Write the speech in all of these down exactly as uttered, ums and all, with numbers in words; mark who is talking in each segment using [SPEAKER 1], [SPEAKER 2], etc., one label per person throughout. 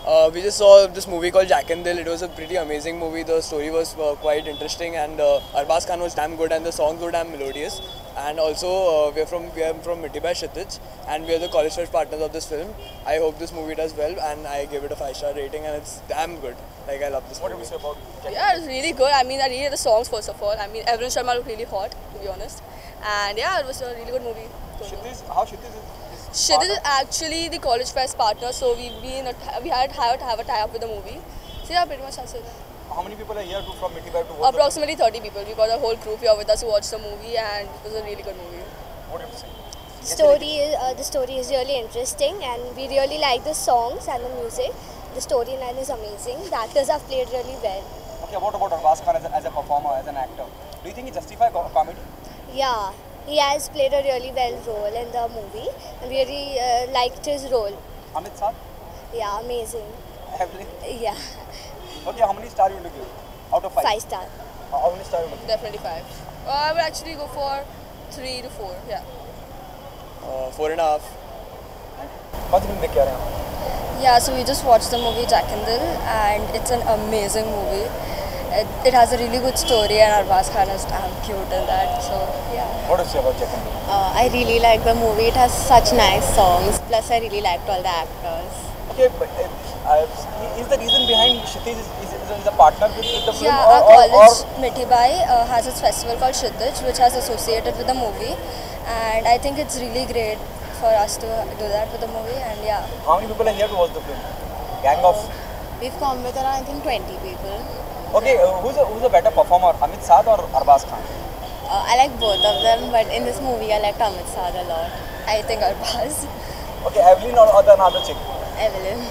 [SPEAKER 1] Uh, we just saw this movie called Jack and Dill. It was a pretty amazing movie. The story was uh, quite interesting, and uh, Arbaz Khan was damn good, and the songs were damn melodious. And also, uh, we're from we are from Mitti by Kshitij, and we are the college fresh partners of this film. I hope this movie does well, and I give it a five star rating, and it's damn good. Like, I love this
[SPEAKER 2] What
[SPEAKER 1] movie.
[SPEAKER 2] do we say about Jack?
[SPEAKER 3] Yeah, it was really good. I mean, I really the songs first of all. I mean, Everyone Sharma looked really hot, to be honest. And yeah, it was a really good movie.
[SPEAKER 2] Kshitij, how Kshitij is? is
[SPEAKER 3] Kshitij is
[SPEAKER 2] part of-
[SPEAKER 3] actually the college fest partner, so we've been a, we had have, have a tie up with the movie. So yeah, pretty much that's it.
[SPEAKER 2] How many people are here to from Mitti by to watch?
[SPEAKER 3] Approximately thirty people. We got a whole group here with us who watched the movie, and it was a really good movie.
[SPEAKER 2] The, what do you say?
[SPEAKER 4] Story is, uh, the story is really interesting, and we really like the songs and the music. The storyline is amazing. The actors have played really well.
[SPEAKER 2] Okay, what about Arbaz Khan as a, as a performer, as an actor? Do you think he justifies co- comedy?
[SPEAKER 4] Yeah, he has played a really well role in the movie, and we really uh, liked his role.
[SPEAKER 2] Amit Saath?
[SPEAKER 4] Yeah, amazing.
[SPEAKER 2] Heavily.
[SPEAKER 4] Yeah,
[SPEAKER 2] Okay, how many stars you want to give? Out of five?
[SPEAKER 4] five star.
[SPEAKER 2] How how many stars you want to give?
[SPEAKER 3] Definitely five. Uh, I would actually go for three to four. Yeah.
[SPEAKER 1] Uh, four and a half.
[SPEAKER 2] कौन सी film देख के आ रहे हैं?
[SPEAKER 3] Yeah, so we just watched the movie Jack and Dill, and it's an amazing movie. It, it has a really good story, and Arbaz Khan is damn cute in that. So yeah.
[SPEAKER 2] What do you say about Jack and Dill?
[SPEAKER 5] Uh, I really like the movie. It has such nice songs. Plus, I really liked all the actors.
[SPEAKER 2] Okay, but uh, uh, is the reason behind Kshitij is, is, is, is a partner with, with the film?
[SPEAKER 3] Yeah,
[SPEAKER 2] or,
[SPEAKER 3] our
[SPEAKER 2] or,
[SPEAKER 3] college,
[SPEAKER 2] or
[SPEAKER 3] Mitti by, uh, has its festival called Kshitij, which has associated with the movie, and I think it's really great for us to do that with the movie. And yeah,
[SPEAKER 2] how many people are here to watch the film? Gang of.
[SPEAKER 5] We've come with around, I think, twenty people.
[SPEAKER 2] Okay, uh, who's a who's a better performer, Amit Saath or Arbaz Khan?
[SPEAKER 5] Uh, I like both of them, but in this movie, I liked Amit Saath a lot.
[SPEAKER 3] I think Arbaz.
[SPEAKER 2] Okay, Evelyn or other another chick.
[SPEAKER 5] Evelyn.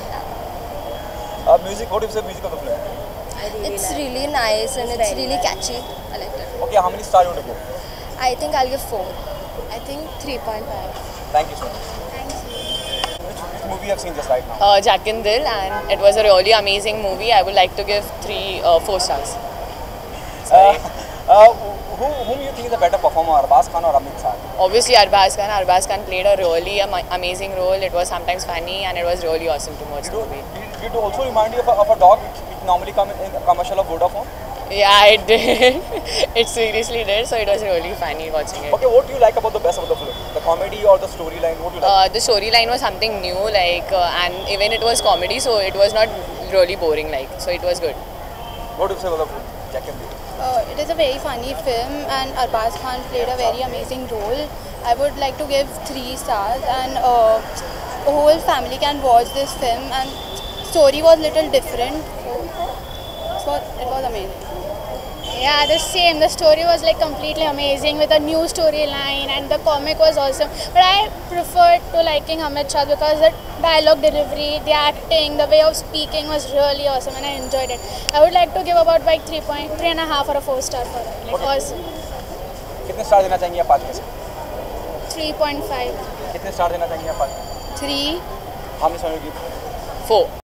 [SPEAKER 2] Uh, music. What do you say music of the film?
[SPEAKER 5] I really
[SPEAKER 3] It's
[SPEAKER 5] like
[SPEAKER 3] really nice and
[SPEAKER 5] It's
[SPEAKER 3] it's
[SPEAKER 5] very
[SPEAKER 3] really
[SPEAKER 5] nice.
[SPEAKER 3] catchy. I liked it.
[SPEAKER 2] Okay, how many stars you want to give?
[SPEAKER 3] I think I'll give four.
[SPEAKER 5] I think three point five.
[SPEAKER 2] Thank you so much. Which, which movie you have seen just right now?
[SPEAKER 6] uh, Jack and Dill, and it was a really amazing movie. I would like to give three, uh, four stars.
[SPEAKER 2] Uh, uh, who whom you think is a better performer, Arbaz Khan or Amit Saath?
[SPEAKER 6] Obviously, Arbaz Khan. Arbaz Khan played a really ama- amazing role. It was sometimes funny, and it was really awesome to watch
[SPEAKER 2] Did
[SPEAKER 6] the
[SPEAKER 2] you,
[SPEAKER 6] movie.
[SPEAKER 2] did, did it also remind you of a, of a dog which, which normally comes in a commercial of Vodafone?
[SPEAKER 6] Yeah, it did. It seriously did. So it was really funny watching it.
[SPEAKER 2] Okay, what do you like about the best of the film? The comedy or the storyline? What do you like?
[SPEAKER 6] Uh, the storyline was something new, like, uh, and even it was comedy, so it was not really boring. Like, so it was good.
[SPEAKER 2] What do you say about the film? Jack and Dill.
[SPEAKER 7] Uh, it is a very funny film, and Arbaz Khan played a very amazing role. I would like to give three stars, and uh, the whole family can watch this film. And story was little different, so it was amazing.
[SPEAKER 8] Yeah, the same. The story was like completely amazing with a new storyline, and the comic was awesome. But I preferred to liking Amit Shah because the dialogue delivery, the acting, the way of speaking was really awesome, and I enjoyed it. I would like to give about like three point three and a half or a four star for it. Like awesome.
[SPEAKER 2] कितने star देना चाहेंगे आप पाँच में से?
[SPEAKER 8] three point five.
[SPEAKER 2] कितने star देना चाहेंगे आप पाँच में?
[SPEAKER 7] Three.
[SPEAKER 2] How many stars you give?
[SPEAKER 6] Four.